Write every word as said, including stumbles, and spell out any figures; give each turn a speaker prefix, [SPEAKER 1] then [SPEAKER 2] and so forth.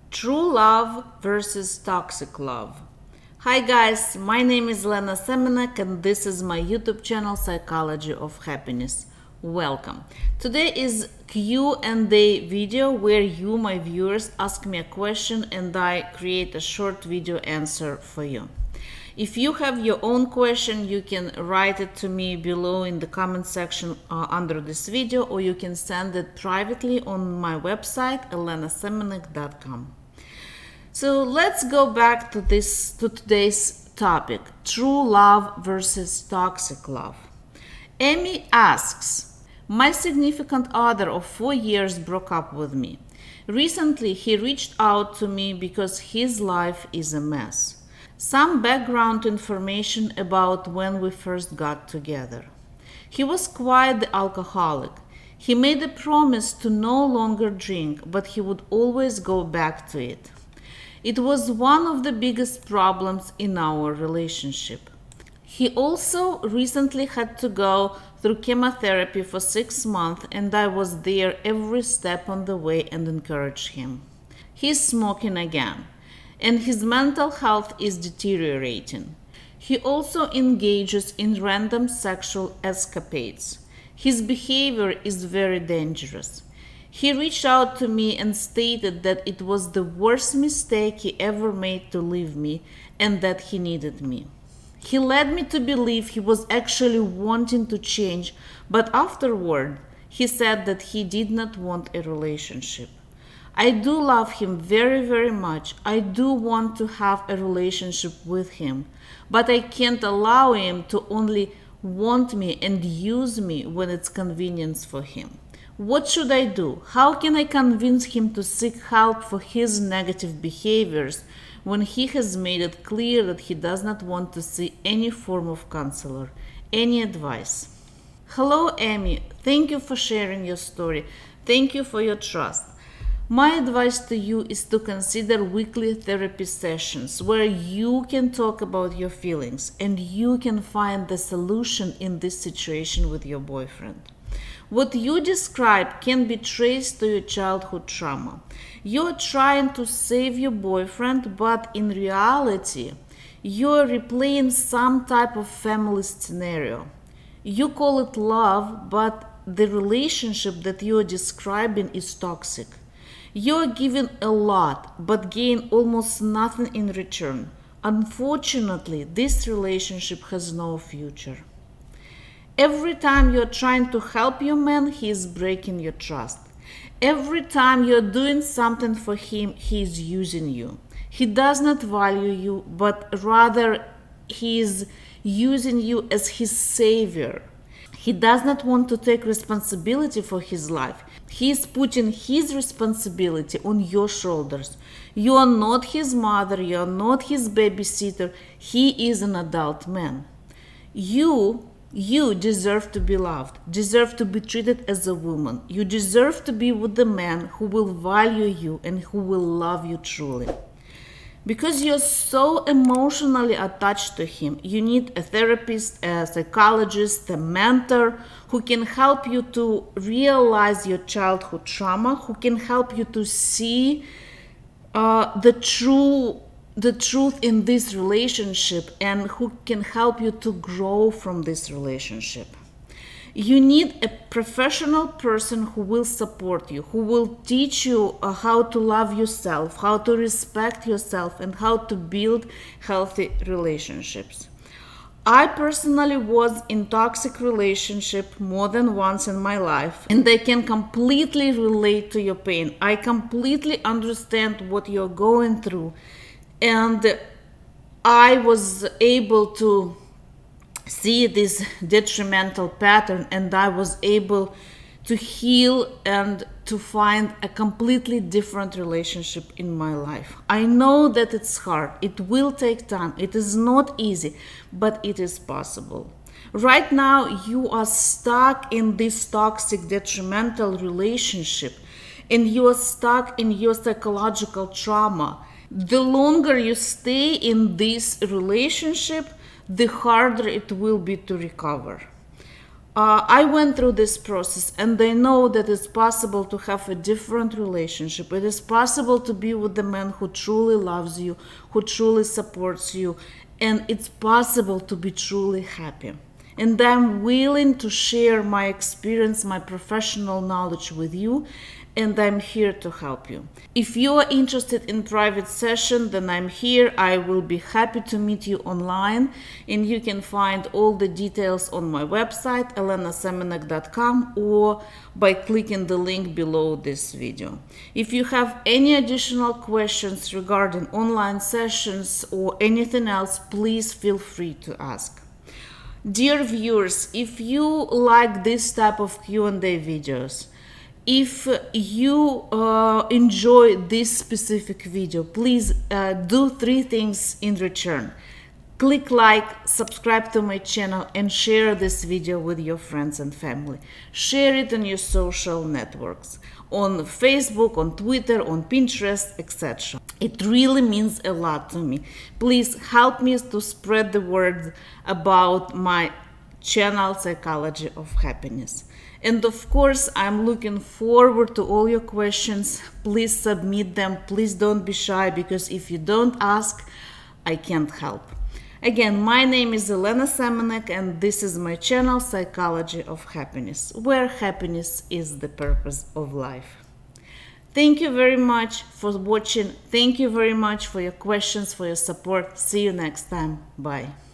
[SPEAKER 1] True love versus toxic love. Hi guys, my name is Lena Semenek and this is my YouTube channel Psychology of Happiness. Welcome. Today is Q and A video where you, my viewers, ask me a question and I create a short video answer for you. If you have your own question, you can write it to me below in the comment section uh, under this video, or you can send it privately on my website elena semenek dot com. So let's go back to this to today's topic: true love versus toxic love. Amy asks, my significant other of four years broke up with me. Recently, he reached out to me because his life is a mess. Some background information about when we first got together. He was quite the alcoholic. He made a promise to no longer drink, but he would always go back to it. It was one of the biggest problems in our relationship. He also recently had to go through chemotherapy for six months, and I was there every step on the way and encouraged him. He's smoking again, and his mental health is deteriorating. He also engages in random sexual escapades. His behavior is very dangerous. He reached out to me and stated that it was the worst mistake he ever made to leave me and that he needed me. He led me to believe he was actually wanting to change, but afterward, he said that he did not want a relationship. I do love him very, very much. I do want to have a relationship with him, but I can't allow him to only want me and use me when it's convenient for him. What should I do? How can I convince him to seek help for his negative behaviors when he has made it clear that he does not want to see any form of counselor? Any advice? Hello, Amy. Thank you for sharing your story. Thank you for your trust. My advice to you is to consider weekly therapy sessions where you can talk about your feelings and you can find the solution in this situation with your boyfriend. What you describe can be traced to your childhood trauma. You're trying to save your boyfriend, but in reality, you're replaying some type of family scenario. You call it love, but the relationship that you're describing is toxic. You're giving a lot, but gain almost nothing in return. Unfortunately, this relationship has no future. Every time you're trying to help your man, he is breaking your trust. Every time you're doing something for him, he is using you. He does not value you, but rather he is using you as his savior. He does not want to take responsibility for his life. He is putting his responsibility on your shoulders. You are not his mother, you are not his babysitter. He is an adult man. You, you deserve to be loved, deserve to be treated as a woman. You deserve to be with the man who will value you and who will love you truly. Because you're so emotionally attached to him, you need a therapist, a psychologist, a mentor who can help you to realize your childhood trauma, who can help you to see uh, the true, the truth in this relationship, and who can help you to grow from this relationship. You need a professional person who will support you, who will teach you uh, how to love yourself, how to respect yourself, and how to build healthy relationships. I personally was in toxic relationship more than once in my life, and I can completely relate to your pain. I completely understand what you're going through, and I was able to see this detrimental pattern, and I was able to heal and to find a completely different relationship in my life. I know that it's hard, it will take time, it is not easy, but it is possible. Right now you are stuck in this toxic detrimental relationship and you are stuck in your psychological trauma. The longer you stay in this relationship, the harder it will be to recover. Uh, I went through this process, and they know that it's possible to have a different relationship. It is possible to be with the man who truly loves you, who truly supports you, and it's possible to be truly happy. And I'm willing to share my experience, my professional knowledge with you, and I'm here to help you. If you are interested in private session, then I'm here. I will be happy to meet you online, and you can find all the details on my website, elena semenek dot com, or by clicking the link below this video. If you have any additional questions regarding online sessions or anything else, please feel free to ask. Dear viewers, if you like this type of Q and A videos, if you uh, enjoy this specific video, please uh, do three things in return. Click like, subscribe to my channel, and share this video with your friends and family. Share it on your social networks, on Facebook, on Twitter, on Pinterest, et cetera. It really means a lot to me. Please help me to spread the word about my channel, Psychology of Happiness. And of course, I'm looking forward to all your questions. Please submit them. Please don't be shy, because if you don't ask, I can't help. Again, my name is Elena Semenek, and this is my channel, Psychology of Happiness, where happiness is the purpose of life. Thank you very much for watching. Thank you very much for your questions, for your support. See you next time. Bye.